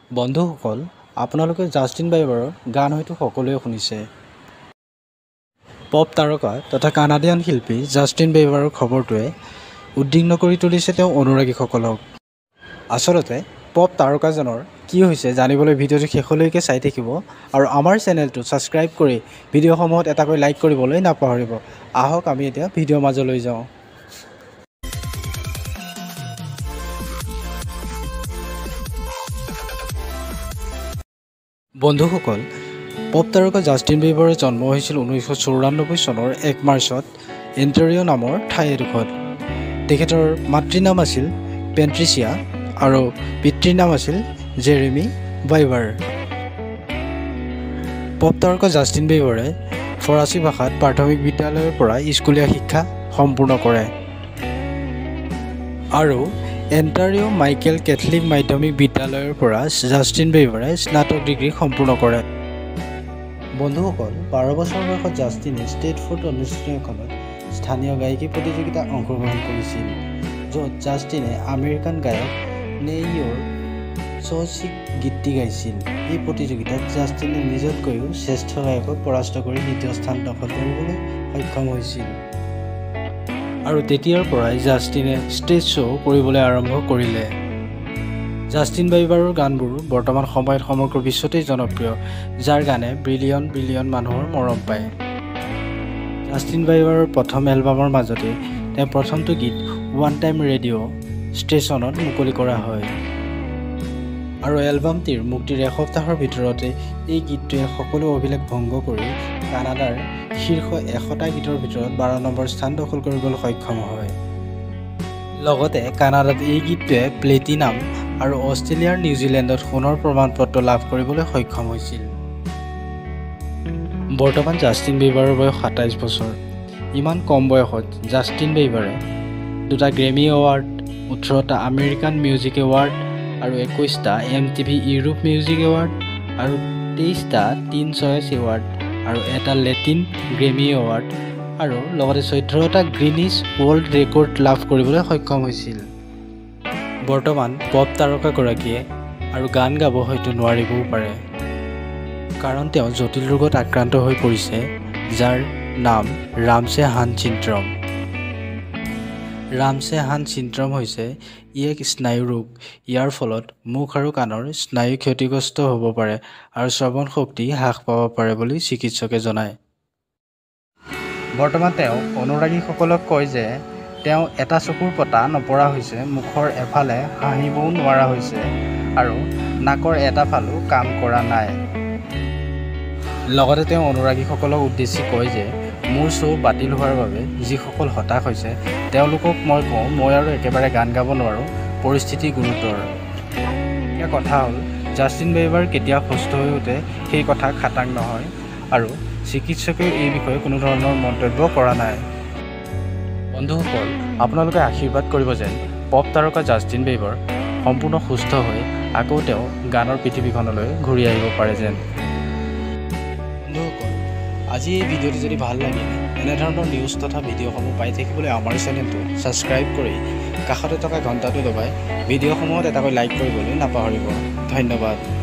বন্ধুসকল আপোনালোকে জাষ্টিন বাইবাৰৰ গান হয়তো সকলোৱে শুনিছে পপ তাৰকা তথা কানাডিয়ান শিল্পী জাষ্টিন বাইবাৰৰ খবৰটোৱে উদ্বিগ্ন কৰি তুলিছে তেওঁ অনুৰাগীসকলক আসলতে পপ তাৰকাজনৰ কি হৈছে জানিবলৈ ভিডিঅ'টো শেষলৈকে চাই থাকিব আৰু আমাৰ চেনেলটো সাবস্ক্ৰাইব কৰি ভিডিঅ'সমূহত এটাকৈ লাইক কৰিবলৈ নাপাহৰিব আহক আমি এতিয়া ভিডিঅ' মাজলৈ যাওঁ বন্ধুসকল পপ তাৰকা জাষ্টিন বাইবাৰৰ জন্ম হৈছিল 1994 চনৰ 1 মাৰ্চত এণ্টাৰিঅ' নামৰ ঠাই এডোখৰত তেখেতৰ মাতৃৰ নাম আছিল পেট্ৰিচিয়া আৰু পিতৃৰ নাম আছিল জেৰেমি বাইবাৰ পপ তাৰকা জাষ্টিন বাইবাৰে ফৰাচী ভাষাত প্ৰাথমিক বিদ্যালয়ৰ পৰা স্কুলীয়া শিক্ষা সম্পূৰ্ণ কৰে আৰু এণ্টাৰিঅ' মাইকেল কেথলিক মাধ্যমিক বিদ্যালয়ৰ পৰা জাষ্টিন বাইবাৰে স্নাতক ডিগ্ৰী সম্পূৰ্ণ কৰে বন্ধুসকল 12 বছৰ বয়সত জাষ্টিনে ষ্টেট ফুড অনুষ্ঠিত এখনত স্থানীয় গায়কী প্ৰতিযোগিতাত অংশগ্ৰহণ কৰিছিল য'ত জাষ্টিনে আমেৰিকান গায়ক নেইয়ৰ চৌচিক গীতটি গাইছিল এই প্ৰতিযোগিতাত জাষ্টিনে নিজতকৈও শ্ৰেষ্ঠ গায়কক পৰাস্ত কৰি দ্বিতীয় স্থান দখল কৰিবলৈ সক্ষম হৈছিল আৰু তেতিয়াৰ পৰাই জাষ্টিনে ষ্টেজ শ্ব' কৰিবলৈ আৰম্ভ কৰিলে জাষ্টিন বাইবাৰৰ গানবোৰ বৰ্তমান সময়ত সমগ্ৰ বিশ্বতেই জনপ্ৰিয় যাৰ গানে বিলিয়ন মানুহৰ মৰম পায় জাষ্টিন বাইবাৰৰ প্ৰথম এলবামৰ মাজতে তেওঁ প্ৰথমটো গীত ওৱান টাইম ৰেডিঅ' ষ্টেচনত মুকলি কৰা হয় আৰু এলবামটিৰ মুক্তিৰ এসপ্তাহৰ ভিতৰতে এই গীতটোৱে সকলো অভিলেখ ভংগ কৰি কানাডাৰ শীৰ্ষ 100টা গীতৰ ভিতৰত 12 নম্বৰ স্থান দখল কৰিবলৈ সক্ষম হয় লগতে কানাডাত এই গীতটোৱে প্লেটিনাম আৰু অষ্ট্ৰেলিয়াৰ নিউজিলেণ্ডত সোণৰ প্ৰমাণপত্ৰ লাভ কৰিবলৈ সক্ষম হৈছিল বৰ্তমান জাষ্টিন বাইবাৰৰ বয়স 27 বছৰ ইমান কম বয়সত জাষ্টিন বাইবাৰে 2টা গ্ৰেমি এৱাৰ্ড 18টা আমেৰিকান মিউজিক এৱাৰ্ড আৰু 21টা MTV ইউৰোপ মিউজিক এৱাৰ্ড আৰু 23টা টিন চয়েছ এৱাৰ্ড আৰু এটা লেটিন গ্ৰেমি এৱাৰ্ড আৰু লগতে 14টা গ্ৰিনিছ ৱৰ্ল্ড ৰেকৰ্ড লাভ কৰিবলৈ সক্ষম হৈছিল বৰ্তমান পপ তাৰকাগৰাকীয়ে আৰু গান গাব হয়তো নোৱাৰিবও পাৰে কাৰণ তেওঁ জটিল ৰোগত আক্ৰান্ত হৈ পৰিছে যাৰ নাম ৰামছে হান চিণ্ড্ৰম হৈছে এক স্নায়ু ৰোগ ইয়াৰ ফলত মুখ আৰু কাণৰ স্নায়ু ক্ষতিগ্ৰস্ত হ'ব পাৰে আৰু শ্ৰৱণ শক্তি হ্ৰাস পাব পাৰে বুলি চিকিৎসকে জনায় বৰ্তমান তেওঁ অনুৰাগীসকলক কয় যে তেওঁ এটা চকুৰ পতা নপৰা হৈছে মুখৰ এফালে হাঁহিবও নোৱাৰা হৈছে আৰু নাকৰ এটা ফালো কাম কৰা নাই লগতে তেওঁ অনুৰাগীসকলক উদ্দেশ্যি কয় যে মোৰ শ্ব' বাতিল হোৱাৰ বাবে যিসকল হতাশ হৈছে তেওঁলোকক মই কওঁ মই আৰু একেবাৰে গান গাব নোৱাৰোঁ পৰিস্থিতি গুৰুতৰ এতিয়া কথা হ'ল জাষ্টিন বাইবাৰ কেতিয়া সুস্থ হৈ উঠে সেই কথা খাটাং নহয় আৰু চিকিৎসকেও এই বিষয়ে কোনো ধৰণৰ মন্তব্য কৰা নাই বন্ধুসকল আপোনালোকে আশীৰ্বাদ কৰিব যেন পপ তাৰকা জাষ্টিন বাইবাৰ সম্পূৰ্ণ সুস্থ হৈ আকৌ তেওঁ গানৰ পৃথিৱীখনলৈ ঘূৰি আহিব পাৰে যেন বন্ধুসকল আজি এই ভিডিঅ'টো যদি ভাল লাগে এনেধৰণৰ নিউজ তথা ভিডিঅ'সমূহ পাই থাকিবলৈ আমাৰ চেনেলটো ছাবস্ক্ৰাইব কৰি কাষতে থকা ঘণ্টাটো দবাই ভিডিঅ'সমূহত এটাকৈ লাইক কৰিবলৈ নাপাহৰিব ধন্যবাদ